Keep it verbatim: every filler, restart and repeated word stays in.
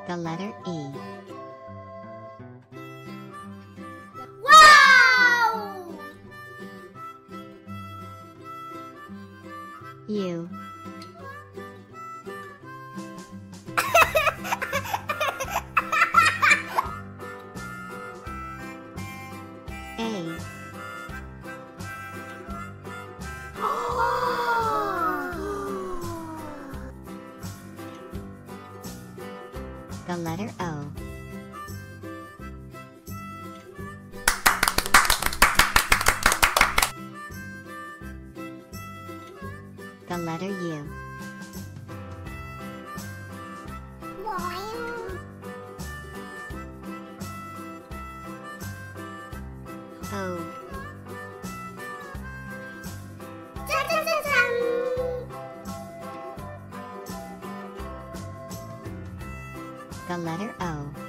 The letter E. Wow! U. A. The letter O. The letter U. O. 짜자자잔! The letter O.